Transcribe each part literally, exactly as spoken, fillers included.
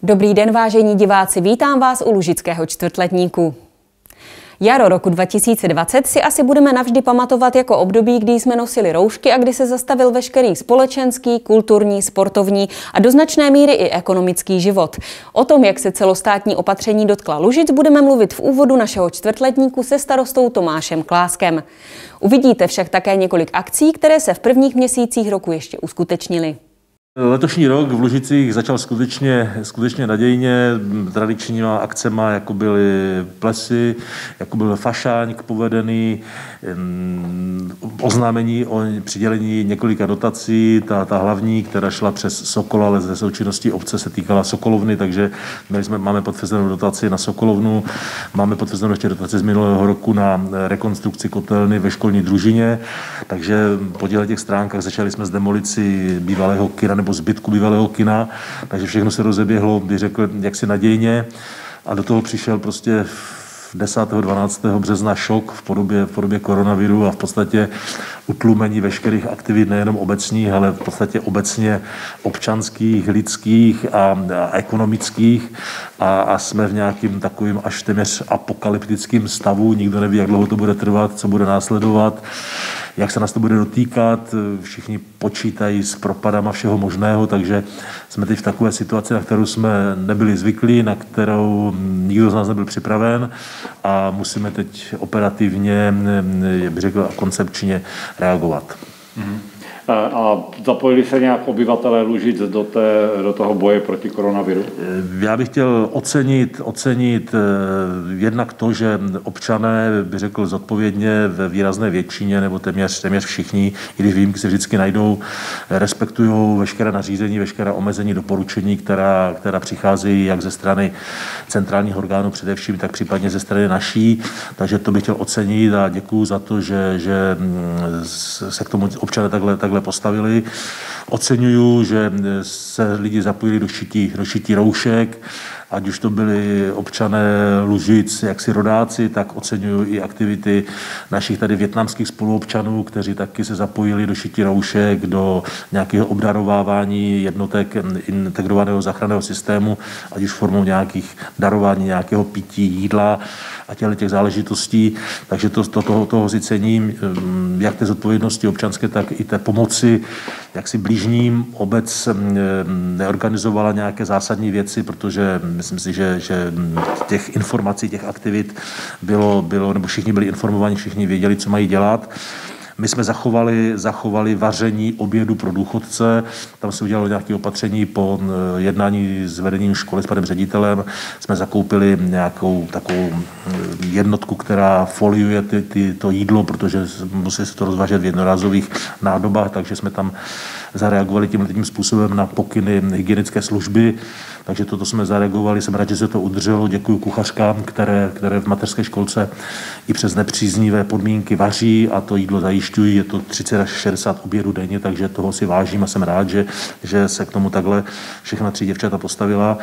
Dobrý den, vážení diváci, vítám vás u Lužického čtvrtletníku. Jaro roku dva tisíce dvacet si asi budeme navždy pamatovat jako období, kdy jsme nosili roušky a kdy se zastavil veškerý společenský, kulturní, sportovní a do značné míry i ekonomický život. O tom, jak se celostátní opatření dotkla Lužic, budeme mluvit v úvodu našeho čtvrtletníku se starostou Tomášem Kláskem. Uvidíte však také několik akcí, které se v prvních měsících roku ještě uskutečnily. Letošní rok v Lužicích začal skutečně, skutečně nadějně tradičníma akcema, jako byly plesy, jako byl fašáňk povedený, oznámení o přidělení několika dotací. Ta, ta hlavní, která šla přes Sokol, ale ze součinnosti obce se týkala Sokolovny, takže měli jsme, máme potvrzenou dotaci na Sokolovnu, máme potvrzenou ještě dotaci z minulého roku na rekonstrukci kotelny ve školní družině, takže po těch stránkách začali jsme s demolicí bývalého kina nebo zbytku bývalého kina, takže všechno se rozeběhlo, bych řekl, jaksi nadějně, a do toho přišel prostě desátého dvanáctého března šok v podobě, v podobě koronaviru a v podstatě utlumení veškerých aktivit, nejenom obecních, ale v podstatě obecně občanských, lidských a, a ekonomických, a, a jsme v nějakým takovým až téměř apokalyptickým stavu, nikdo neví, jak dlouho to bude trvat, co bude následovat, jak se nás to bude dotýkat, všichni počítají s propadama všeho možného, takže jsme teď v takové situaci, na kterou jsme nebyli zvyklí, na kterou nikdo z nás nebyl připraven a musíme teď operativně, bych řekl, koncepčně reagovat. Mm-hmm. A zapojili se nějak obyvatelé Lužic do, té, do toho boje proti koronaviru? Já bych chtěl ocenit, ocenit jednak to, že občané, bych řekl zodpovědně, ve výrazné většině, nebo téměř, téměř všichni, i když výjimky se vždycky najdou, respektují veškeré nařízení, veškerá omezení, doporučení, která, která přicházejí jak ze strany centrálních orgánů především, tak případně ze strany naší. Takže to bych chtěl ocenit a děkuju za to, že, že se k tomu občané takhle, takhle postavili. Oceňuju, že se lidi zapojili do šití, do šití roušek, ať už to byli občané Lužic, jaksi rodáci, tak oceňuju i aktivity našich tady vietnamských spoluobčanů, kteří taky se zapojili do šití roušek, do nějakého obdarovávání jednotek integrovaného záchranného systému, ať už formou nějakých darování, nějakého pití, jídla a těchto těch záležitostí. Takže to, to, toho, toho si cením, jak té zodpovědnosti občanské, tak i té pomoci, jak si blížním. Obec neorganizovala nějaké zásadní věci, protože myslím si, že, že těch informací, těch aktivit bylo, bylo, nebo všichni byli informováni, všichni věděli, co mají dělat. My jsme zachovali, zachovali vaření obědu pro důchodce, tam se udělalo nějaké opatření po jednání s vedením školy, s panem ředitelem. Jsme zakoupili nějakou takovou jednotku, která foliuje ty, ty, to jídlo, protože musí se to rozvážet v jednorázových nádobách, takže jsme tam zareagovali tím, tím způsobem na pokyny hygienické služby. Takže toto jsme zareagovali, jsem rád, že se to udrželo. Děkuji kuchařkám, které, které v mateřské školce i přes nepříznivé podmínky vaří a to jídlo zajišťují. Je to třicet až šedesát obědů denně, takže toho si vážím a jsem rád, že, že se k tomu takhle všechna tři děvčata postavila.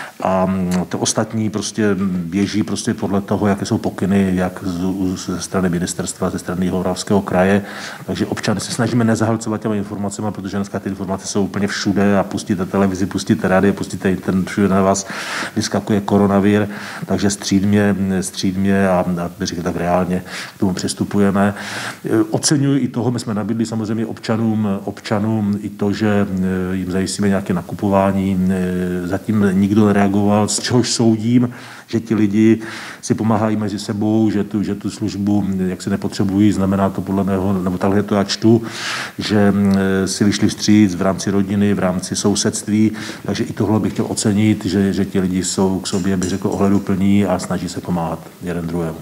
A to ostatní prostě běží prostě podle toho, jaké jsou pokyny, jak ze strany ministerstva, ze strany Jihomoravského kraje. Takže občany se snažíme nezahlcovat těmi informacemi, protože dneska ty informace jsou úplně všude a pustíte televizi, pustíte rádio, pustíte internet, všude na vás vyskakuje koronavir, takže střídmě, střídmě a, a říkám, tak reálně k tomu přistupujeme. Oceňuji i toho, my jsme nabídli samozřejmě občanům, občanům i to, že jim zajistíme nějaké nakupování. Zatím nikdo nereagoval, z čehož soudím, že ti lidi si pomáhají mezi sebou, že tu, že tu službu jak se nepotřebují, znamená to podle mého, nebo takhle to já čtu, že si vyšli vstříc v rámci rodiny, v rámci sousedství, takže i tohle bych chtěl ocenit, že, že ti lidi jsou k sobě, bych řekl, ohleduplní a snaží se pomáhat jeden druhému.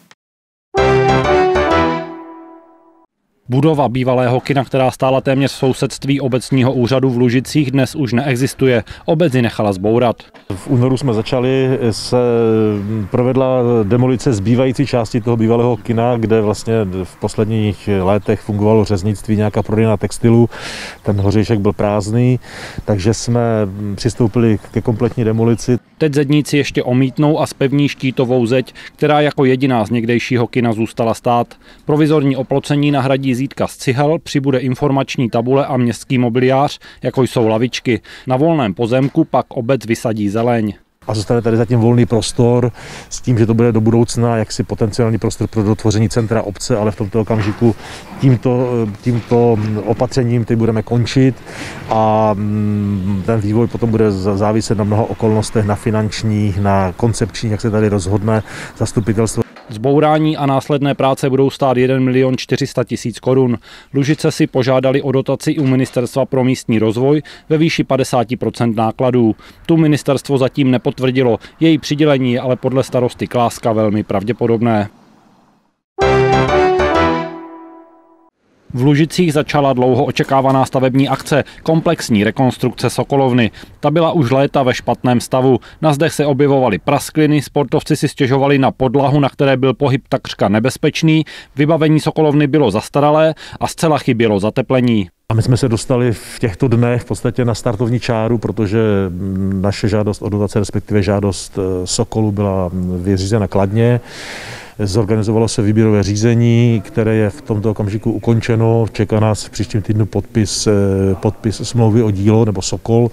Budova bývalého kina, která stála téměř v sousedství obecního úřadu v Lužicích, dnes už neexistuje. Obec ji nechala zbourat. V únoru jsme začali, se provedla demolice zbývající části toho bývalého kina, kde vlastně v posledních letech fungovalo řeznictví, nějaká prodejna textilu. Ten hořejšek byl prázdný, takže jsme přistoupili ke kompletní demolici. Teď zedníci ještě omítnou a zpevní štítovou zeď, která jako jediná z někdejšího kina zůstala stát. Provizorní oplocení nahradí vizítka z cihel, přibude informační tabule a městský mobiliář, jako jsou lavičky. Na volném pozemku pak obec vysadí zeleň. A zůstane tady zatím volný prostor s tím, že to bude do budoucna jaksi potenciální prostor pro dotvoření centra obce, ale v tomto okamžiku tímto, tímto opatřením teď budeme končit a ten vývoj potom bude záviset na mnoha okolnostech, na finančních, na koncepčních, jak se tady rozhodne zastupitelstvo. Zbourání a následné práce budou stát jeden milion čtyři sta tisíc korun. Lužice si požádali o dotaci u Ministerstva pro místní rozvoj ve výši padesát procent nákladů. Tu ministerstvo zatím nepotvrdilo, její přidělení je ale podle starosty Kláska velmi pravděpodobné. V Lužicích začala dlouho očekávaná stavební akce, komplexní rekonstrukce Sokolovny. Ta byla už léta ve špatném stavu. Na zdech se objevovaly praskliny, sportovci si stěžovali na podlahu, na které byl pohyb takřka nebezpečný, vybavení Sokolovny bylo zastaralé a zcela chybělo zateplení. A my jsme se dostali v těchto dnech v podstatě na startovní čáru, protože naše žádost o dotace, respektive žádost Sokolu byla vyřízena kladně. Zorganizovalo se výběrové řízení, které je v tomto okamžiku ukončeno. Čeká nás v příštím týdnu podpis, podpis smlouvy o dílo nebo Sokol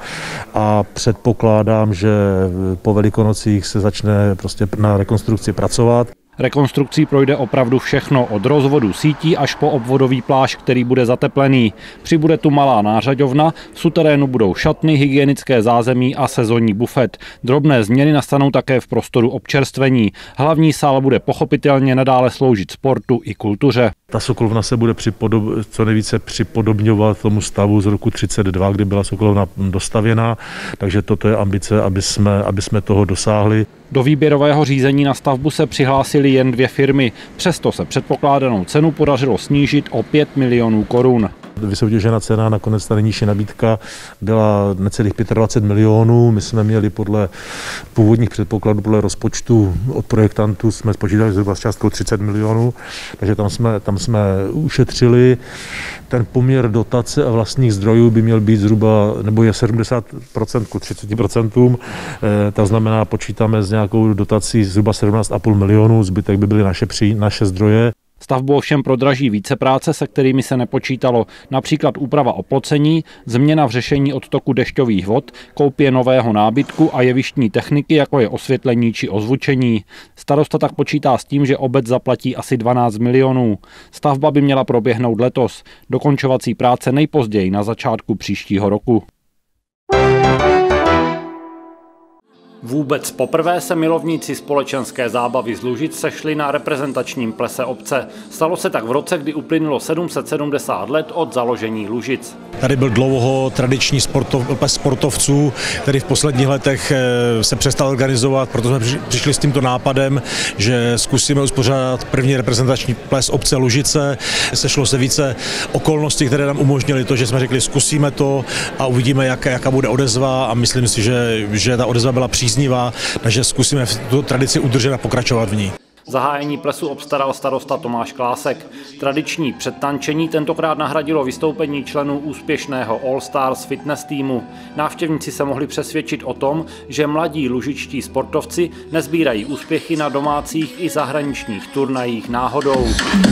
a předpokládám, že po Velikonocích se začne prostě na rekonstrukci pracovat. Rekonstrukcí projde opravdu všechno, od rozvodu sítí až po obvodový plášť, který bude zateplený. Přibude tu malá nářaďovna, v suterénu budou šatny, hygienické zázemí a sezónní bufet. Drobné změny nastanou také v prostoru občerstvení. Hlavní sál bude pochopitelně nadále sloužit sportu i kultuře. Ta Sokolovna se bude připodob, co nejvíce připodobňovat tomu stavu z roku třicet dva, kdy byla Sokolovna dostavěna, takže toto je ambice, aby jsme, aby jsme toho dosáhli. Do výběrového řízení na stavbu se přihlásily jen dvě firmy, přesto se předpokládanou cenu podařilo snížit o pět milionů korun. Vysoutěžená cena, nakonec ta nejnižší nabídka byla necelých dvacet pět milionů. My jsme měli podle původních předpokladů, podle rozpočtu od projektantů, jsme spočítali zhruba s částkou třicet milionů, takže tam jsme, tam jsme ušetřili. Ten poměr dotace a vlastních zdrojů by měl být zhruba, nebo je sedmdesát procent ku třiceti procentům. To znamená, počítáme s nějakou dotací zhruba sedmnáct celá pět milionů, zbytek by byly naše, při, naše zdroje. Stavbu ovšem prodraží více práce, se kterými se nepočítalo, například úprava oplocení, změna v řešení odtoku dešťových vod, koupě nového nábytku a jevištní techniky, jako je osvětlení či ozvučení. Starosta tak počítá s tím, že obec zaplatí asi dvanáct milionů. Stavba by měla proběhnout letos, dokončovací práce nejpozději na začátku příštího roku. Vůbec poprvé se milovníci společenské zábavy z Lužic sešli na reprezentačním plese obce. Stalo se tak v roce, kdy uplynulo sedm set sedmdesát let od založení Lužic. Tady byl dlouho tradiční sportov, ples sportovců, který v posledních letech se přestal organizovat, proto jsme přišli s tímto nápadem, že zkusíme uspořádat první reprezentační ples obce Lužice. Sešlo se více okolností, které nám umožnily to, že jsme řekli, zkusíme to a uvidíme, jak, jaká bude odezva, a myslím si, že, že ta odezva byla příznivá. Takže zkusíme tu tradici udržet a pokračovat v ní. Zahájení plesu obstaral starosta Tomáš Klásek. Tradiční předtančení tentokrát nahradilo vystoupení členů úspěšného All Stars fitness týmu. Návštěvníci se mohli přesvědčit o tom, že mladí lužičtí sportovci nezbírají úspěchy na domácích i zahraničních turnajích náhodou.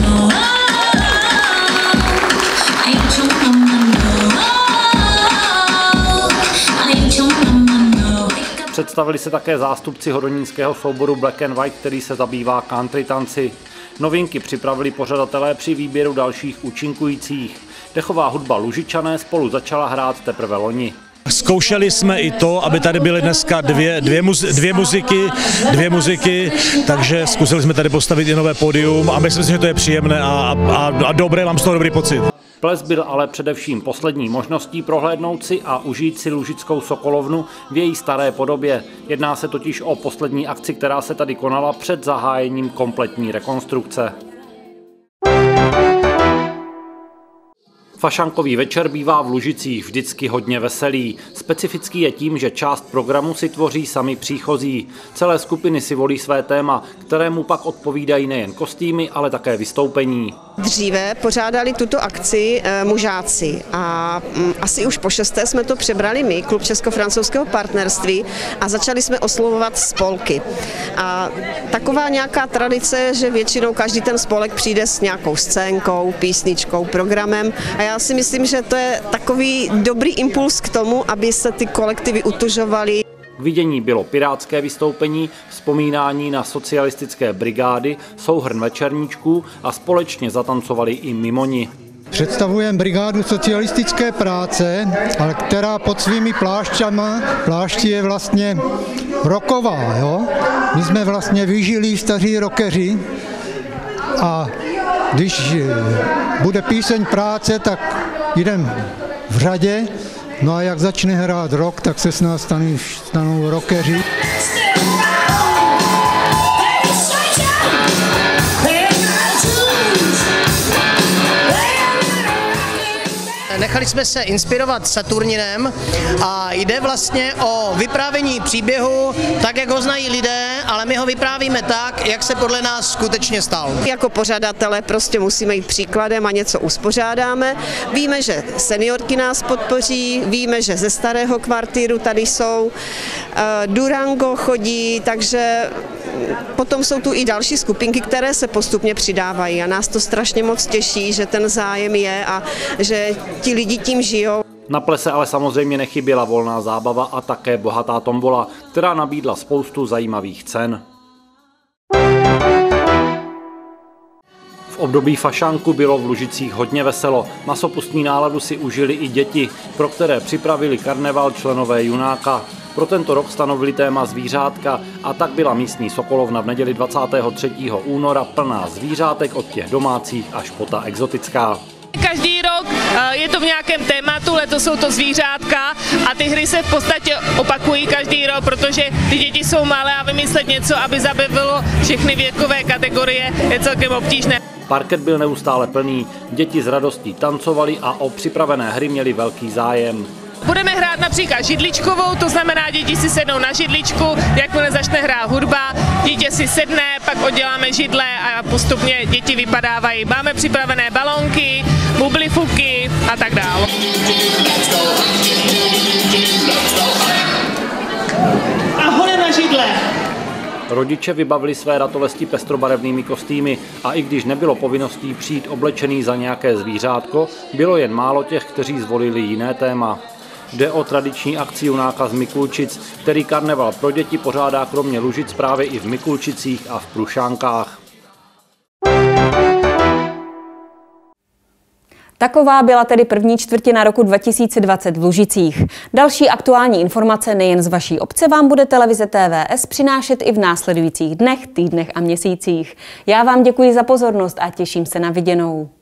Představili se také zástupci hodonínského souboru Black and White, který se zabývá country tanci. Novinky připravili pořadatelé při výběru dalších účinkujících. Dechová hudba Lužičané spolu začala hrát teprve loni. Zkoušeli jsme i to, aby tady byly dneska dvě, dvě, muz, dvě muziky, dvě muziky, takže zkusili jsme tady postavit i nové pódium a myslím si, že to je příjemné a, a, a dobré, mám z toho dobrý pocit. Ples byl ale především poslední možností prohlédnout si a užít si Lužickou Sokolovnu v její staré podobě. Jedná se totiž o poslední akci, která se tady konala před zahájením kompletní rekonstrukce. Fašankový večer bývá v Lužicích vždycky hodně veselý. Specifický je tím, že část programu si tvoří sami příchozí. Celé skupiny si volí své téma, kterému pak odpovídají nejen kostýmy, ale také vystoupení. Dříve pořádali tuto akci e, mužáci a m, asi už po šesté jsme to přebrali my, Klub česko-francouzského partnerství, a začali jsme oslovovat spolky. A taková nějaká tradice, že většinou každý ten spolek přijde s nějakou scénkou, písničkou, programem, a já si myslím, že to je takový dobrý impuls k tomu, aby se ty kolektivy utužovaly. K vidění bylo pirátské vystoupení, vzpomínání na socialistické brigády, souhrn večerníčků a společně zatancovali i mimoni. Představujeme brigádu socialistické práce, ale která pod svými plášťama, plášti je vlastně rocková. Jo? My jsme vlastně vyžili staří rockeři a když bude píseň práce, tak jdeme v řadě. No a jak začne hrát rock, tak se s nás stanou, stanou rockeři. Nechali jsme se inspirovat Saturninem a jde vlastně o vyprávění příběhu tak, jak ho znají lidé, ale my ho vyprávíme tak, jak se podle nás skutečně stal. Jako pořadatelé prostě musíme jít příkladem a něco uspořádáme. Víme, že seniorky nás podpoří, víme, že ze starého kvartíru tady jsou, Durango chodí, takže potom jsou tu i další skupinky, které se postupně přidávají a nás to strašně moc těší, že ten zájem je a že ti lidi tím žijou. Na plese ale samozřejmě nechyběla volná zábava a také bohatá tombola, která nabídla spoustu zajímavých cen. V období fašánku bylo v Lužicích hodně veselo. Masopustní náladu si užili i děti, pro které připravili karneval členové Junáka. Pro tento rok stanovili téma zvířátka a tak byla místní sokolovna v neděli dvacátého třetího února plná zvířátek od těch domácích až po ta exotická. Každý rok je to v nějakém tématu, letos jsou to zvířátka a ty hry se v podstatě opakují každý rok, protože ty děti jsou malé a vymyslet něco, aby zabavilo všechny věkové kategorie, je celkem obtížné. Parket byl neustále plný, děti s radostí tancovaly a o připravené hry měli velký zájem. Budeme hrát například židličkovou, to znamená, děti si sednou na židličku, jakmile začne hrát hudba, dítě si sedne, pak odděláme židle a postupně děti vypadávají. Máme připravené balónky, bublifuky a tak dále. A hore na židle! Rodiče vybavili své ratolesti pestrobarevnými kostýmy a i když nebylo povinností přijít oblečený za nějaké zvířátko, bylo jen málo těch, kteří zvolili jiné téma. Jde o tradiční akci Junáka z Mikulčic, který karneval pro děti pořádá kromě Lužic právě i v Mikulčicích a v Prušánkách. Taková byla tedy první čtvrtina roku dva tisíce dvacet v Lužicích. Další aktuální informace nejen z vaší obce vám bude televize T V S přinášet i v následujících dnech, týdnech a měsících. Já vám děkuji za pozornost a těším se na viděnou.